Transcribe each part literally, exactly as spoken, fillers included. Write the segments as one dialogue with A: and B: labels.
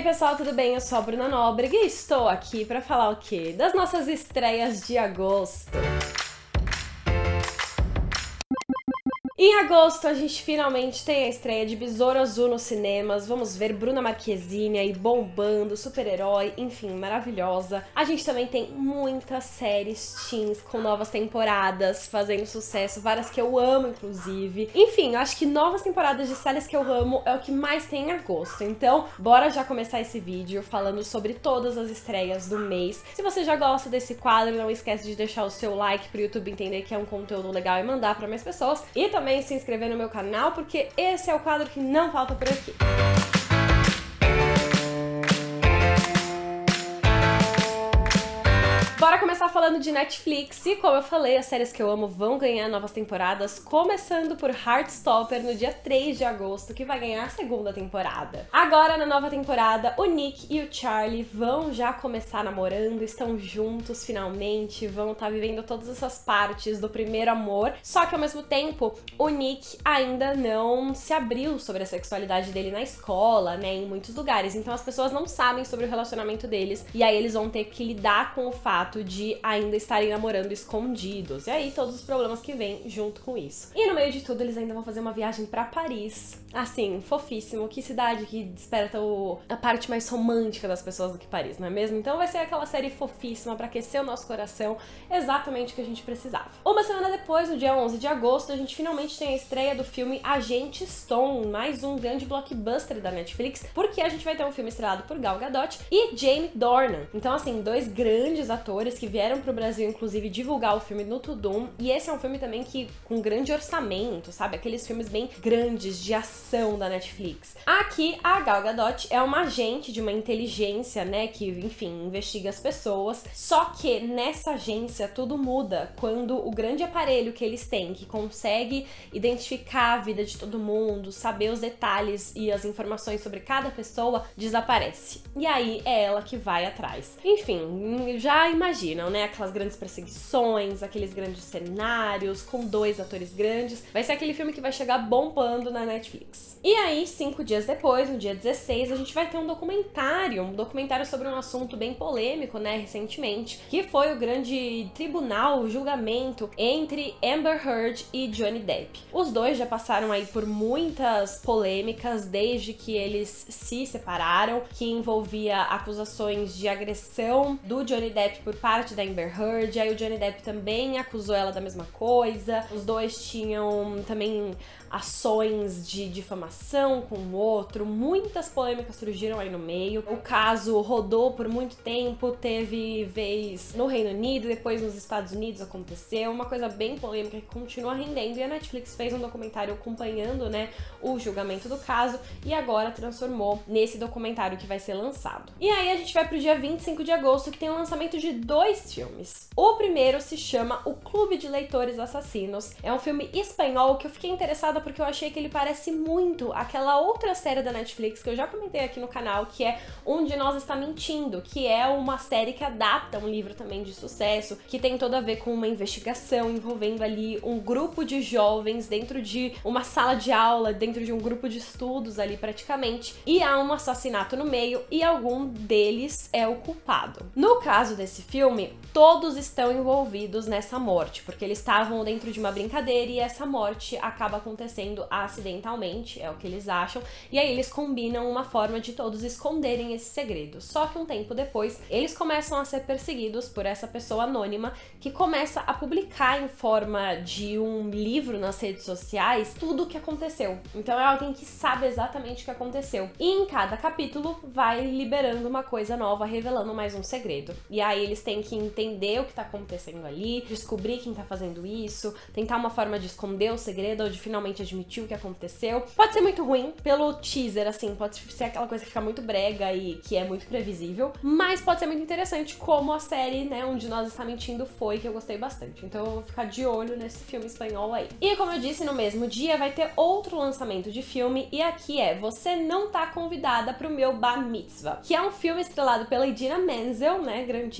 A: pessoal, tudo bem? Eu sou a Bruna Nóbrega e estou aqui para falar o quê? Das nossas estreias de agosto. Em agosto, a gente finalmente tem a estreia de Besouro Azul nos cinemas. Vamos ver Bruna Marquezine aí bombando, super-herói, enfim, maravilhosa. A gente também tem muitas séries teens com novas temporadas fazendo sucesso, várias que eu amo, inclusive. Enfim, eu acho que novas temporadas de séries que eu amo é o que mais tem em agosto. Então, bora já começar esse vídeo falando sobre todas as estreias do mês. Se você já gosta desse quadro, não esquece de deixar o seu like pro YouTube entender que é um conteúdo legal e mandar pra mais pessoas. E também Também se inscrever no meu canal, porque esse é o quadro que não falta por aqui. Bora começar falando de Netflix, e como eu falei, as séries que eu amo vão ganhar novas temporadas, começando por Heartstopper no dia três de agosto, que vai ganhar a segunda temporada. Agora, na nova temporada, o Nick e o Charlie vão já começar namorando, estão juntos finalmente, vão estar vivendo todas essas partes do primeiro amor, só que ao mesmo tempo, o Nick ainda não se abriu sobre a sexualidade dele na escola, né, em muitos lugares, então as pessoas não sabem sobre o relacionamento deles, e aí eles vão ter que lidar com o fato de ainda estarem namorando escondidos. E aí todos os problemas que vêm junto com isso. E no meio de tudo eles ainda vão fazer uma viagem pra Paris. Assim, fofíssimo. Que cidade que desperta o... a parte mais romântica das pessoas do que Paris, não é mesmo? Então vai ser aquela série fofíssima pra aquecer o nosso coração. Exatamente o que a gente precisava. Uma semana depois, no dia onze de agosto, a gente finalmente tem a estreia do filme Agente Stone. Mais um grande blockbuster da Netflix. Porque a gente vai ter um filme estrelado por Gal Gadot e Jamie Dornan. Então assim, dois grandes atores que vieram pro Brasil, inclusive, divulgar o filme no Tudum, e esse é um filme também que com grande orçamento, sabe? Aqueles filmes bem grandes de ação da Netflix. Aqui, a Gal Gadot é uma agente de uma inteligência, né, que, enfim, investiga as pessoas, só que nessa agência tudo muda quando o grande aparelho que eles têm, que consegue identificar a vida de todo mundo, saber os detalhes e as informações sobre cada pessoa, desaparece. E aí é ela que vai atrás. Enfim, já imagina Imaginam, né? Aquelas grandes perseguições, aqueles grandes cenários, com dois atores grandes. Vai ser aquele filme que vai chegar bombando na Netflix. E aí, cinco dias depois, no dia dezesseis, a gente vai ter um documentário, um documentário sobre um assunto bem polêmico, né, recentemente, que foi o grande tribunal, o julgamento entre Amber Heard e Johnny Depp. Os dois já passaram aí por muitas polêmicas desde que eles se separaram, que envolvia acusações de agressão do Johnny Depp por parte da Amber Heard, aí o Johnny Depp também acusou ela da mesma coisa, os dois tinham também ações de difamação com o outro, muitas polêmicas surgiram aí no meio, o caso rodou por muito tempo, teve vez no Reino Unido, depois nos Estados Unidos aconteceu, uma coisa bem polêmica que continua rendendo, e a Netflix fez um documentário acompanhando, né, o julgamento do caso, e agora transformou nesse documentário que vai ser lançado. E aí a gente vai pro dia vinte e cinco de agosto, que tem o lançamento de dois filmes. O primeiro se chama O Clube de Leitores Assassinos. É um filme espanhol que eu fiquei interessada porque eu achei que ele parece muito aquela outra série da Netflix que eu já comentei aqui no canal, que é Um de Nós Está Mentindo, que é uma série que adapta um livro também de sucesso, que tem todo a ver com uma investigação envolvendo ali um grupo de jovens dentro de uma sala de aula, dentro de um grupo de estudos ali praticamente, e há um assassinato no meio e algum deles é o culpado. No caso desse filme, todos estão envolvidos nessa morte, porque eles estavam dentro de uma brincadeira e essa morte acaba acontecendo acidentalmente, é o que eles acham, e aí eles combinam uma forma de todos esconderem esse segredo. Só que um tempo depois, eles começam a ser perseguidos por essa pessoa anônima que começa a publicar em forma de um livro nas redes sociais tudo o que aconteceu. Então é alguém que sabe exatamente o que aconteceu. E em cada capítulo vai liberando uma coisa nova, revelando mais um segredo. E aí eles têm que entender o que tá acontecendo ali, descobrir quem tá fazendo isso, tentar uma forma de esconder o segredo ou de finalmente admitir o que aconteceu. Pode ser muito ruim pelo teaser, assim, pode ser aquela coisa que fica muito brega e que é muito previsível, mas pode ser muito interessante como a série, né, Um de Nós Está Mentindo foi, que eu gostei bastante. Então eu vou ficar de olho nesse filme espanhol aí. E como eu disse, no mesmo dia vai ter outro lançamento de filme, e aqui é Você Não Tá Convidada Pro Meu Bar Mitzvah, que é um filme estrelado pela Idina Menzel, né, grandíssima Idina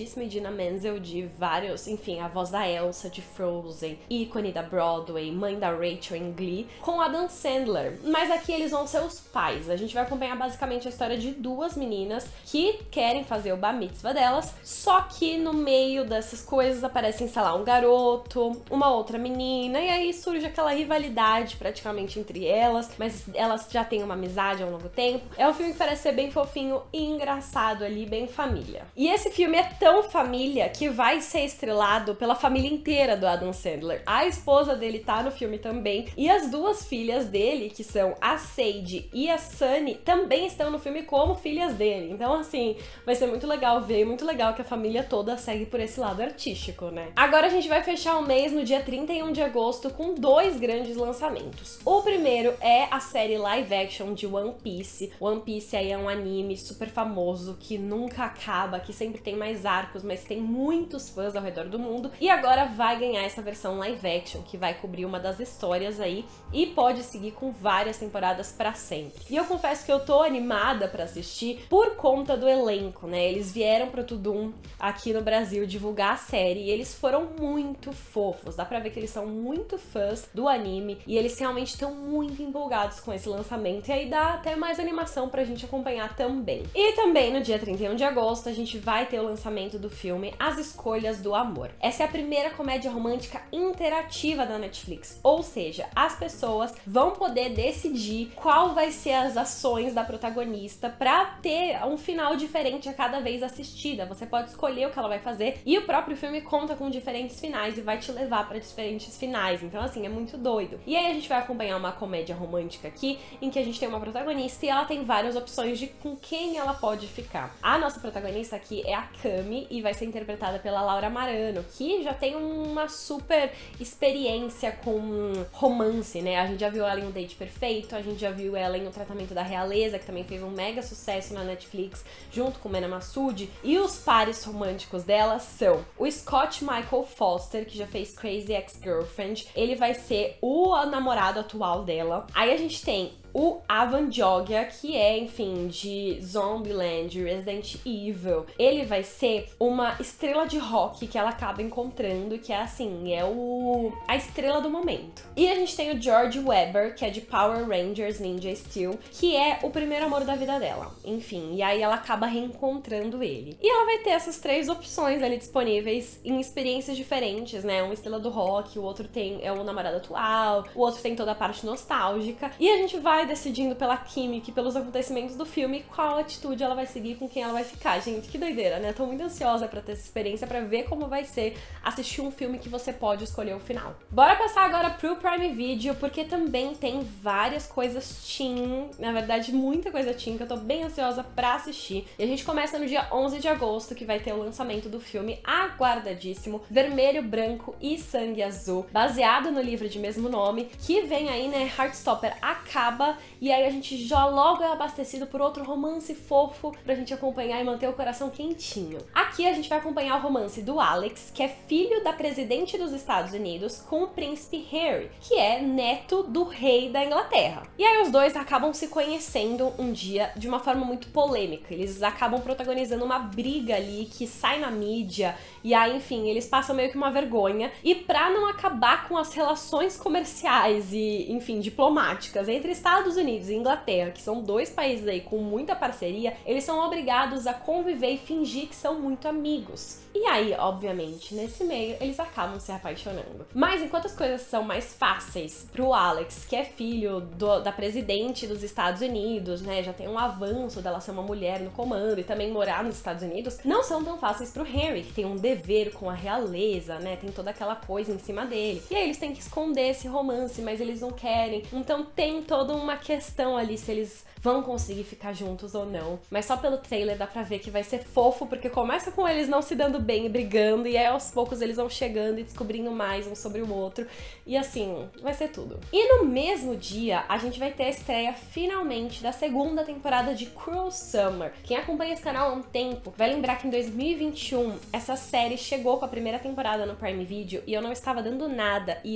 A: Idina Menzel de vários, enfim, a voz da Elsa de Frozen, ícone da Broadway, mãe da Rachel em Glee, com Adam Sandler. Mas aqui eles vão ser os pais. A gente vai acompanhar basicamente a história de duas meninas que querem fazer o bar mitzvah delas, só que no meio dessas coisas aparecem, sei lá, um garoto, uma outra menina, e aí surge aquela rivalidade praticamente entre elas, mas elas já têm uma amizade há um longo tempo. É um filme que parece ser bem fofinho e engraçado ali, bem família. E esse filme é tão família que vai ser estrelado pela família inteira do Adam Sandler. A esposa dele tá no filme também, e as duas filhas dele, que são a Sadie e a Sunny, também estão no filme como filhas dele. Então, assim, vai ser muito legal ver, muito legal que a família toda segue por esse lado artístico, né? Agora a gente vai fechar o mês no dia trinta e um de agosto com dois grandes lançamentos. O primeiro é a série live action de One Piece. One Piece aí é um anime super famoso que nunca acaba, que sempre tem mais arcos, mas tem muitos fãs ao redor do mundo. E agora vai ganhar essa versão live action, que vai cobrir uma das histórias aí e pode seguir com várias temporadas pra sempre. E eu confesso que eu tô animada pra assistir por conta do elenco, né? Eles vieram pro Tudum aqui no Brasil divulgar a série e eles foram muito fofos. Dá pra ver que eles são muito fãs do anime e eles realmente estão muito empolgados com esse lançamento. E aí dá até mais animação pra gente acompanhar também. E também no dia trinta e um de agosto a gente vai ter o lançamento do filme As Escolhas do Amor. Essa é a primeira comédia romântica interativa da Netflix, ou seja, as pessoas vão poder decidir qual vai ser as ações da protagonista pra ter um final diferente a cada vez assistida. Você pode escolher o que ela vai fazer e o próprio filme conta com diferentes finais e vai te levar pra diferentes finais. Então, assim, é muito doido. E aí a gente vai acompanhar uma comédia romântica aqui, em que a gente tem uma protagonista e ela tem várias opções de com quem ela pode ficar. A nossa protagonista aqui é a Cami e vai ser interpretada pela Laura Marano, que já tem uma super experiência com romance, né? A gente já viu ela em Um Date Perfeito, a gente já viu ela em O Tratamento da Realeza, que também fez um mega sucesso na Netflix, junto com Mena Massoud. E os pares românticos dela são o Scott Michael Foster, que já fez Crazy Ex-Girlfriend. Ele vai ser o namorado atual dela. Aí a gente tem o Avan Jogia, que é, enfim, de Zombieland, Resident Evil. Ele vai ser uma estrela de rock que ela acaba encontrando, que é assim, é o a estrela do momento. E a gente tem o George Weber, que é de Power Rangers Ninja Steel, que é o primeiro amor da vida dela. Enfim, e aí ela acaba reencontrando ele. E ela vai ter essas três opções ali disponíveis em experiências diferentes, né? Uma estrela do rock, o outro tem é o namorado atual, o outro tem toda a parte nostálgica. E a gente vai decidindo pela química e pelos acontecimentos do filme qual atitude ela vai seguir, com quem ela vai ficar. Gente, que doideira, né? Tô muito ansiosa pra ter essa experiência, pra ver como vai ser assistir um filme que você pode escolher o final. Bora passar agora pro Prime Video, porque também tem várias coisas teen, na verdade muita coisa teen, que eu tô bem ansiosa pra assistir. E a gente começa no dia onze de agosto, que vai ter o lançamento do filme aguardadíssimo Vermelho, Branco e Sangue Azul, baseado no livro de mesmo nome, que vem aí, né? Heartstopper acaba e aí a gente já logo é abastecido por outro romance fofo pra gente acompanhar e manter o coração quentinho. Aqui a gente vai acompanhar o romance do Alex, que é filho da presidente dos Estados Unidos, com o príncipe Harry, que é neto do rei da Inglaterra. E aí os dois acabam se conhecendo um dia de uma forma muito polêmica. Eles acabam protagonizando uma briga ali que sai na mídia, e aí, enfim, eles passam meio que uma vergonha. E pra não acabar com as relações comerciais e, enfim, diplomáticas entre Estados Unidos e Inglaterra, que são dois países aí com muita parceria, eles são obrigados a conviver e fingir que são muito amigos. E aí, obviamente, nesse meio, eles acabam se apaixonando. Mas enquanto as coisas são mais fáceis pro Alex, que é filho do, da presidente dos Estados Unidos, né, já tem um avanço dela ser uma mulher no comando e também morar nos Estados Unidos, não são tão fáceis pro Harry, que tem um dever com a realeza, né, tem toda aquela coisa em cima dele. E aí eles têm que esconder esse romance, mas eles não querem. Então tem toda uma questão ali se eles vão conseguir ficar juntos ou não. Mas só pelo trailer dá pra ver que vai ser fofo, porque começa com eles não se dando bem e brigando, e aí aos poucos eles vão chegando e descobrindo mais um sobre o outro. E assim, vai ser tudo. E no mesmo dia, a gente vai ter a estreia finalmente da segunda temporada de Cruel Summer. Quem acompanha esse canal há um tempo vai lembrar que em dois mil e vinte e um essa série chegou com a primeira temporada no Prime Video e eu não estava dando nada, e eu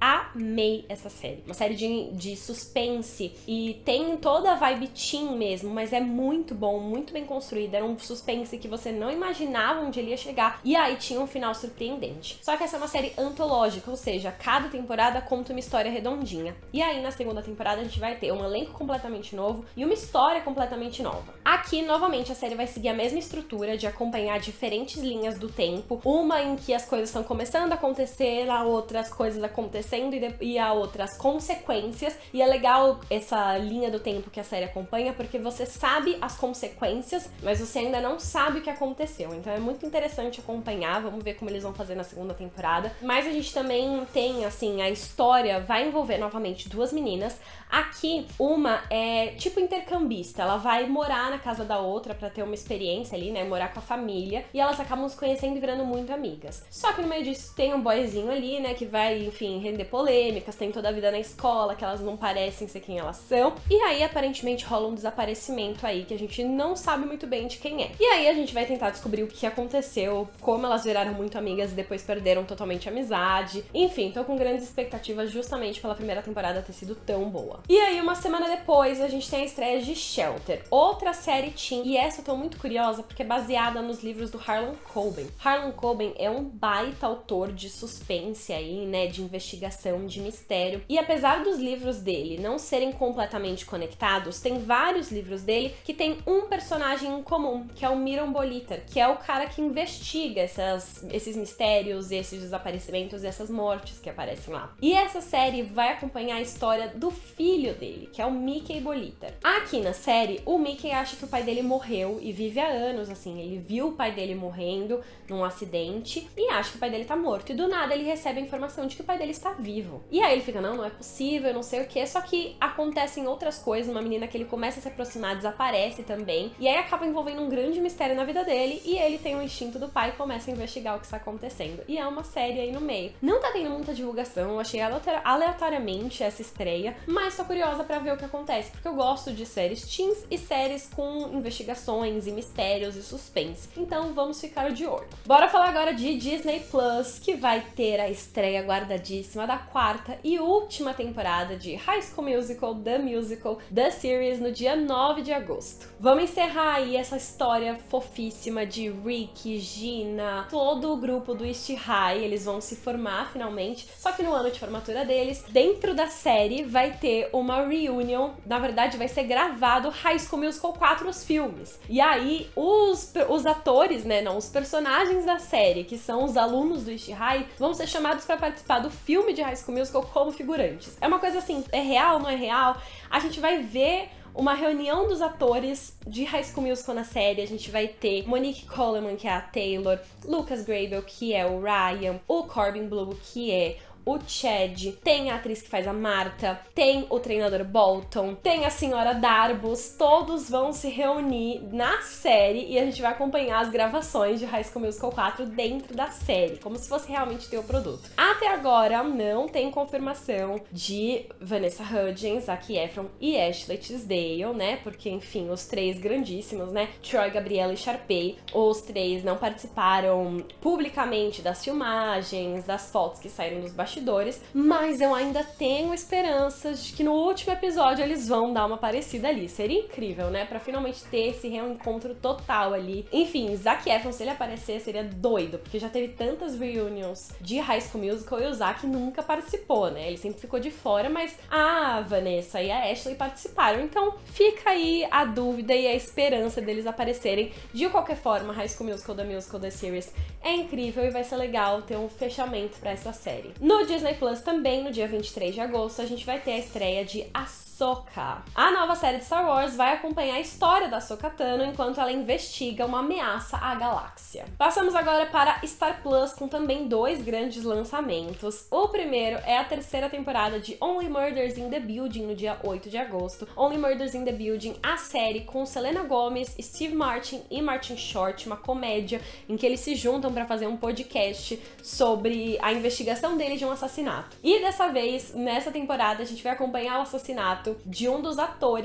A: amei essa série. Uma série de, de suspense e tem toda a vibe teen mesmo, mas é muito bom, muito bem construída. Era um suspense que você não imaginava onde ele ia chegar e aí tinha um final surpreendente. Só que essa é uma série antológica, ou seja, cada temporada conta uma história redondinha. E aí na segunda temporada a gente vai ter um elenco completamente novo e uma história completamente nova. Aqui, novamente, a série vai seguir a mesma estrutura de acompanhar diferentes linhas do tempo, uma em que as coisas estão começando a acontecer, a outras coisas acontecendo e, de, e a outras consequências. E é legal essa linha do tempo que a série acompanha, porque você sabe as consequências, mas você ainda não sabe o que aconteceu. Então é muito interessante acompanhar, vamos ver como eles vão fazer na segunda temporada. Mas a gente também tem, assim, a história vai envolver novamente duas meninas. Aqui, uma é tipo intercambista, ela vai morar na casa da outra pra ter uma experiência ali, né, morar com a família, e elas acabam se conhecendo e virando muito amigas. Só que no meio disso tem um boyzinho ali, né, que vai, enfim, render polêmicas, tem toda a vida na escola, que elas não parecem ser quem elas são, e aí aparentemente rola um desaparecimento aí, que a gente não sabe muito bem de quem é. E aí a gente vai tentar descobrir o que aconteceu, como elas viraram muito amigas e depois perderam totalmente a amizade. Enfim, tô com grandes expectativas justamente pela primeira temporada ter sido tão boa. E aí, uma semana depois, a gente tem a estreia de Shelter, outra série teen, e essa eu tô muito curiosa porque é baseada nos livros do Harlan Coben. Harlan Coben é um baita autor de suspense aí, né, de investigação, de mistério, e apesar dos livros dele não serem completamente conectados, tem vários livros dele que tem um personagem em comum, que é o Miron Boliter, que é o cara que investiga essas, esses mistérios, esses desaparecimentos e essas mortes que aparecem lá. E essa série vai acompanhar a história do filho dele, que é o Mickey Boliter. Aqui na série, o Mickey acha que o pai dele morreu e vive há anos, assim, ele viu o pai dele morrendo num acidente e acha que o pai dele tá morto. E do nada ele recebe a informação de que o pai dele está vivo. E aí ele fica, não, não é possível, não sei o que, só que acontecem outras coisas, uma menina que ele começa a se aproximar desaparece também, e aí acaba envolvendo um grande mistério na vida dele, e ele tem o instinto do pai e começa a investigar o que está acontecendo. E é uma série aí no meio. Não tá tendo muita divulgação, eu achei aleatoriamente essa estreia, mas tô curiosa pra ver o que acontece, porque eu gosto de séries teens e séries com investigações e mistérios e suspense. Então vamos ficar de olho. Bora falar agora de Disney Plus, que vai ter a estreia guardadíssima da quarta e última temporada de High School Musical, The Musical, The Series, no dia nove de agosto. Vamos encerrar aí essa história fofíssima de Rick, Gina, todo o grupo do East High, eles vão se formar finalmente, só que no ano de formatura deles, dentro da série vai ter uma reunion, na verdade vai ser gravado High School Musical quatro, os filmes. E aí os, os atores, né, não, os personagens da série, que são os alunos do East High, vão ser chamados para participar do filme de High School Musical como figurantes. É uma coisa assim, é real, não é real? A gente vai ver uma reunião dos atores de High School Musical na série. A gente vai ter Monique Coleman, que é a Taylor, Lucas Grabeel, que é o Ryan, o Corbin Blue, que é o Chad, tem a atriz que faz a Marta, tem o treinador Bolton, tem a senhora Darbus, todos vão se reunir na série e a gente vai acompanhar as gravações de High School Musical quatro dentro da série, como se fosse realmente ter o produto. Até agora não tem confirmação de Vanessa Hudgens, Zac Efron e Ashley Tisdale, né, porque enfim, os três grandíssimos, né, Troy, Gabriella e Sharpay, os três não participaram publicamente das filmagens, das fotos que saíram dos bastidores, mas eu ainda tenho esperanças de que no último episódio eles vão dar uma parecida ali. Seria incrível, né? Pra finalmente ter esse reencontro total ali. Enfim, Zac Efron, se ele aparecer, seria doido, porque já teve tantas reunions de High School Musical e o Zac nunca participou, né? Ele sempre ficou de fora, mas a Vanessa e a Ashley participaram. Então fica aí a dúvida e a esperança deles aparecerem. De qualquer forma, High School Musical, The Musical, The Series é incrível e vai ser legal ter um fechamento pra essa série. No Disney Plus também, no dia vinte e três de agosto, a gente vai ter a estreia de Ahsoka. A nova série de Star Wars vai acompanhar a história da Ahsoka Tano enquanto ela investiga uma ameaça à galáxia. Passamos agora para Star Plus com também dois grandes lançamentos. O primeiro é a terceira temporada de Only Murders in the Building no dia oito de agosto. Only Murders in the Building, a série com Selena Gomez, Steve Martin e Martin Short, uma comédia em que eles se juntam para fazer um podcast sobre a investigação deles de um assassinato. E dessa vez, nessa temporada, a gente vai acompanhar o assassinato de um dos atores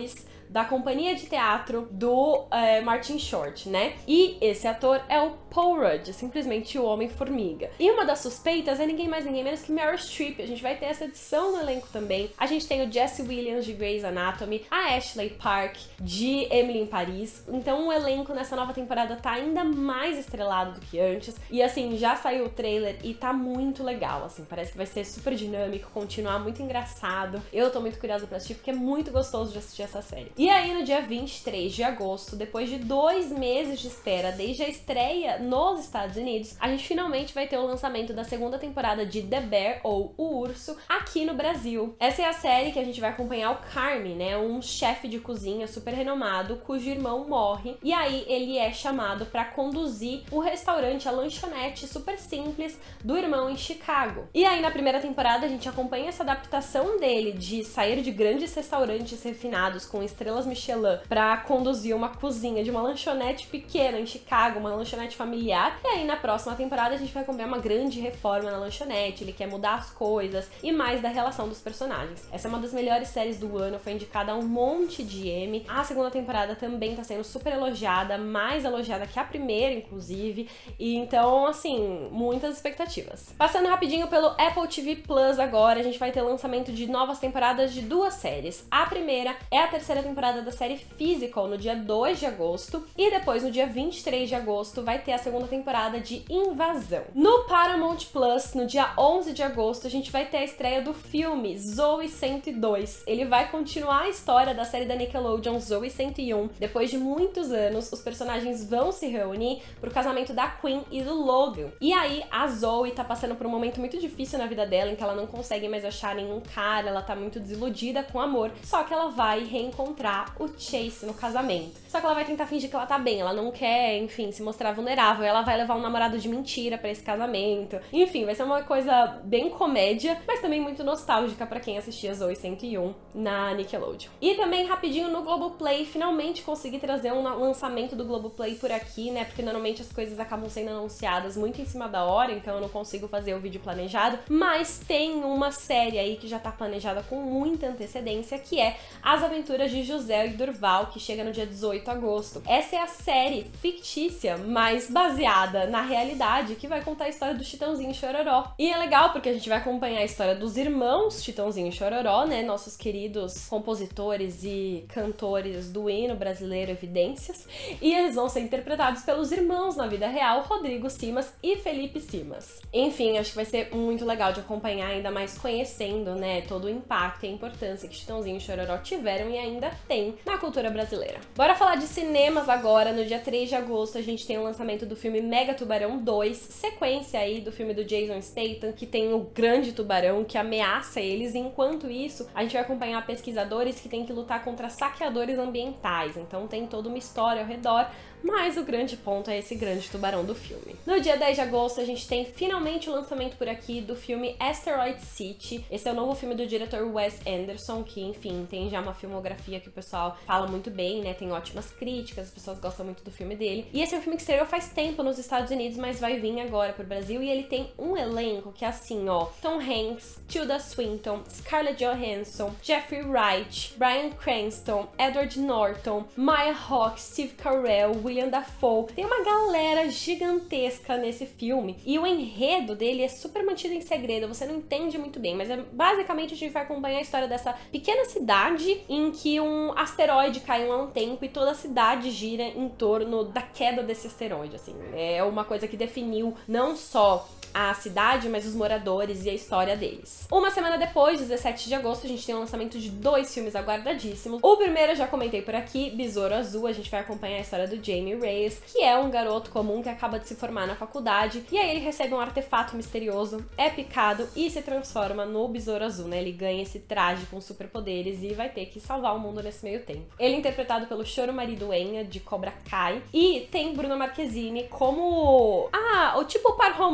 A: da companhia de teatro do é, Martin Short, né? E esse ator é o Paul Rudd, simplesmente o Homem-Formiga. E uma das suspeitas é ninguém mais, ninguém menos que Meryl Streep. A gente vai ter essa edição no elenco também. A gente tem o Jesse Williams, de Grey's Anatomy, a Ashley Park, de Emily em Paris. Então o elenco nessa nova temporada tá ainda mais estrelado do que antes. E assim, já saiu o trailer e tá muito legal, assim. Parece que vai ser super dinâmico, continuar muito engraçado. Eu tô muito curiosa pra assistir, porque é muito gostoso de assistir essa série. E aí, no dia vinte e três de agosto, depois de dois meses de espera, desde a estreia nos Estados Unidos, a gente finalmente vai ter o lançamento da segunda temporada de The Bear, ou O Urso, aqui no Brasil. Essa é a série que a gente vai acompanhar o Carmy, né, um chefe de cozinha super renomado, cujo irmão morre, e aí ele é chamado para conduzir o restaurante, a lanchonete super simples do irmão em Chicago. E aí, na primeira temporada, a gente acompanha essa adaptação dele de sair de grandes restaurantes refinados com estrelas Michelin para conduzir uma cozinha de uma lanchonete pequena em Chicago, uma lanchonete familiar. E aí, na próxima temporada, a gente vai acompanhar uma grande reforma na lanchonete, ele quer mudar as coisas e mais da relação dos personagens. Essa é uma das melhores séries do ano, foi indicada a um monte de Emmy. A segunda temporada também tá sendo super elogiada, mais elogiada que a primeira, inclusive. E então, assim, muitas expectativas. Passando rapidinho pelo Apple T V Plus agora, a gente vai ter lançamento de novas temporadas de duas séries. A primeira é a terceira temporada da série Physical, no dia dois de agosto, e depois, no dia vinte e três de agosto, vai ter a segunda temporada de Invasão. No Paramount Plus, no dia onze de agosto, a gente vai ter a estreia do filme Zoey cento e dois. Ele vai continuar a história da série da Nickelodeon Zoey cento e um. Depois de muitos anos, os personagens vão se reunir pro casamento da Queen e do Logan. E aí, a Zoey tá passando por um momento muito difícil na vida dela, em que ela não consegue mais achar nenhum cara, ela tá muito desiludida com o amor, só que ela vai reencontrar o Chase no casamento. Só que ela vai tentar fingir que ela tá bem, ela não quer, enfim, se mostrar vulnerável, ela vai levar um namorado de mentira pra esse casamento. Enfim, vai ser uma coisa bem comédia, mas também muito nostálgica pra quem assistia Zoey cento e um na Nickelodeon. E também, rapidinho, no Globoplay, finalmente consegui trazer um lançamento do Globoplay por aqui, né, porque normalmente as coisas acabam sendo anunciadas muito em cima da hora, então eu não consigo fazer o vídeo planejado, mas tem uma série aí que já tá planejada com muita antecedência, que é As Aventuras de José e Durval, que chega no dia dezoito de agosto. Essa é a série fictícia, mas baseada na realidade, que vai contar a história do Chitãozinho e Chororó. E é legal porque a gente vai acompanhar a história dos irmãos Chitãozinho e Chororó, né, nossos queridos compositores e cantores do hino brasileiro Evidências, e eles vão ser interpretados pelos irmãos na vida real, Rodrigo Simas e Felipe Simas. Enfim, acho que vai ser muito legal de acompanhar, ainda mais conhecendo, né, todo o impacto e a importância que Chitãozinho e Chororó tiveram e ainda tem na cultura brasileira. Bora falar de cinemas agora. No dia três de agosto a gente tem o lançamento do filme Mega Tubarão dois, sequência aí do filme do Jason Statham, que tem o grande tubarão que ameaça eles, e enquanto isso a gente vai acompanhar pesquisadores que têm que lutar contra saqueadores ambientais, então tem toda uma história ao redor, mas o grande ponto é esse grande tubarão do filme. No dia dez de agosto a gente tem finalmente o lançamento por aqui do filme Asteroid City. Esse é o novo filme do diretor Wes Anderson, que enfim, tem já uma filmografia que o pessoal fala muito bem, né, tem ótimas críticas, as pessoas gostam muito do filme dele. E esse é um filme que estreou faz tempo nos Estados Unidos, mas vai vir agora pro Brasil, e ele tem um elenco que é assim, ó, Tom Hanks, Tilda Swinton, Scarlett Johansson, Jeffrey Wright, Bryan Cranston, Edward Norton, Maya Hawke, Steve Carell, William Dafoe. Tem uma galera gigantesca nesse filme, e o enredo dele é super mantido em segredo, você não entende muito bem, mas é, basicamente a gente vai acompanhar a história dessa pequena cidade em que um asteroide caiu há um tempo e toda a cidade gira em torno da queda desse asteroide, assim. É uma coisa que definiu não só a cidade, mas os moradores e a história deles. Uma semana depois, dezessete de agosto, a gente tem o lançamento de dois filmes aguardadíssimos. O primeiro eu já comentei por aqui, Besouro Azul. A gente vai acompanhar a história do Jamie Reyes, que é um garoto comum que acaba de se formar na faculdade, e aí ele recebe um artefato misterioso, é picado e se transforma no Besouro Azul, né? Ele ganha esse traje com superpoderes e vai ter que salvar o mundo nesse meio tempo. Ele é interpretado pelo Shoro Mariduenha, de Cobra Kai, e tem Bruna Marquezine como ah, o tipo par romântico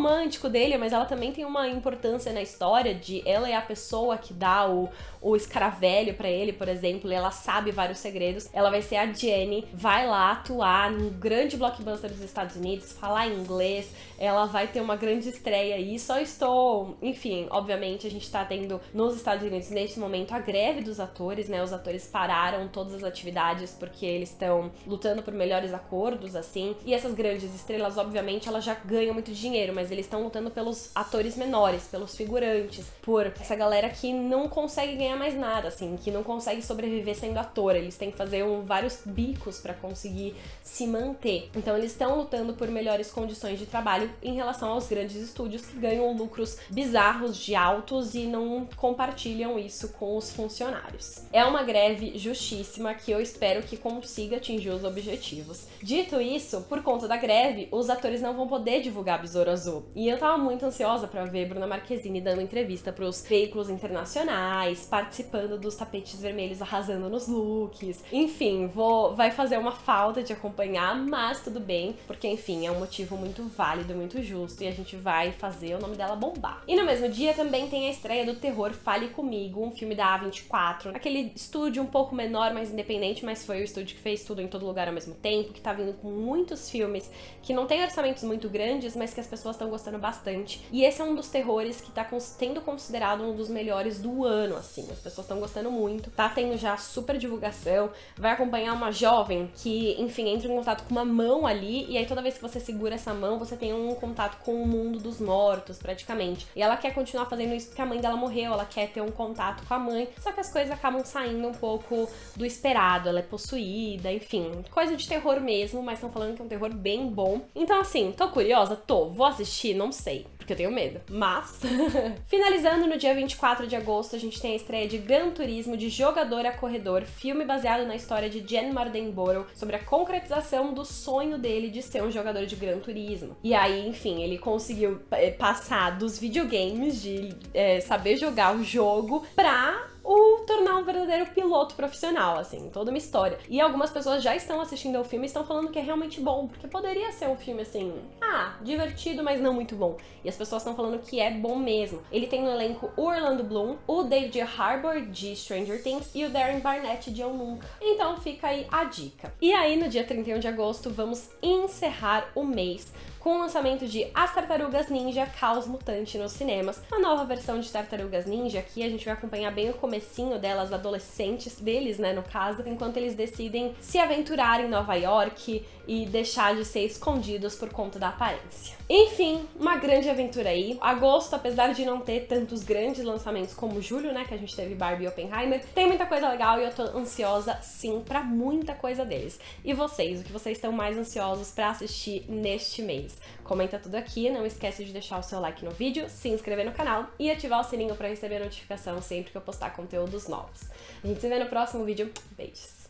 A: científico dele, mas ela também tem uma importância na história de ela é a pessoa que dá o, o escaravelho pra ele, por exemplo, e ela sabe vários segredos. Ela vai ser a Jenny, vai lá atuar num grande blockbuster dos Estados Unidos, falar inglês, ela vai ter uma grande estreia aí. Só estou, enfim, obviamente a gente tá tendo nos Estados Unidos neste momento a greve dos atores, né? Os atores pararam todas as atividades porque eles estão lutando por melhores acordos, assim. E essas grandes estrelas, obviamente, elas já ganham muito dinheiro, mas eles estão lutando pelos atores menores, pelos figurantes, por essa galera que não consegue ganhar mais nada, assim, que não consegue sobreviver sendo ator. Eles têm que fazer um, vários bicos pra conseguir se manter. Então eles estão lutando por melhores condições de trabalho em relação aos grandes estúdios que ganham lucros bizarros de altos e não compartilham isso com os funcionários. É uma greve justíssima que eu espero que consiga atingir os objetivos. Dito isso, por conta da greve, os atores não vão poder divulgar Besouro Azul. E eu tava muito ansiosa pra ver Bruna Marquezine dando entrevista pros veículos internacionais, participando dos tapetes vermelhos, arrasando nos looks. Enfim, vou, vai fazer uma falta de acompanhar, mas tudo bem, porque enfim, é um motivo muito válido, muito justo, e a gente vai fazer o nome dela bombar. E no mesmo dia também tem a estreia do terror Fale Comigo, um filme da A vinte e quatro, aquele estúdio um pouco menor, mais independente, mas foi o estúdio que fez tudo em todo lugar ao mesmo tempo, que tá vindo com muitos filmes que não tem orçamentos muito grandes, mas que as pessoas estão gostando bastante. E esse é um dos terrores que tá sendo considerado um dos melhores do ano, assim. As pessoas estão gostando muito, tá tendo já super divulgação, vai acompanhar uma jovem que, enfim, entra em contato com uma mão ali, e aí toda vez que você segura essa mão, você tem um contato com o mundo dos mortos, praticamente. E ela quer continuar fazendo isso porque a mãe dela morreu, ela quer ter um contato com a mãe, só que as coisas acabam saindo um pouco do esperado, ela é possuída, enfim, coisa de terror mesmo, mas estão falando que é um terror bem bom. Então assim, tô curiosa? Tô. Vou assistir? Não sei, porque eu tenho medo. Mas, finalizando no dia vinte e quatro de agosto, a gente tem a estreia de Gran Turismo de Jogador a Corredor, filme baseado na história de Jen Mardenborough, sobre a concretização do sonho dele de ser um jogador de Gran Turismo. E aí, enfim, ele conseguiu é, passar dos videogames, de é, saber jogar o jogo, pra o tornar um verdadeiro piloto profissional, assim, toda uma história. E algumas pessoas já estão assistindo ao filme e estão falando que é realmente bom, porque poderia ser um filme, assim, ah, divertido, mas não muito bom. E as pessoas estão falando que é bom mesmo. Ele tem no elenco o Orlando Bloom, o David Harbour, de Stranger Things, e o Darren Barnett, de Eu Nunca. Então fica aí a dica. E aí, no dia trinta e um de agosto, vamos encerrar o mês com o lançamento de As Tartarugas Ninja Caos Mutante nos cinemas. A nova versão de Tartarugas Ninja, aqui a gente vai acompanhar bem o comecinho delas, adolescentes deles, né, no caso, enquanto eles decidem se aventurar em Nova York e deixar de ser escondidos por conta da aparência. Enfim, uma grande aventura aí. Agosto, apesar de não ter tantos grandes lançamentos como julho, né, que a gente teve Barbie e Oppenheimer, tem muita coisa legal e eu tô ansiosa, sim, pra muita coisa deles. E vocês, o que vocês estão mais ansiosos pra assistir neste mês? Comenta tudo aqui, não esquece de deixar o seu like no vídeo, se inscrever no canal e ativar o sininho pra receber notificação sempre que eu postar conteúdos novos. A gente se vê no próximo vídeo. Beijos!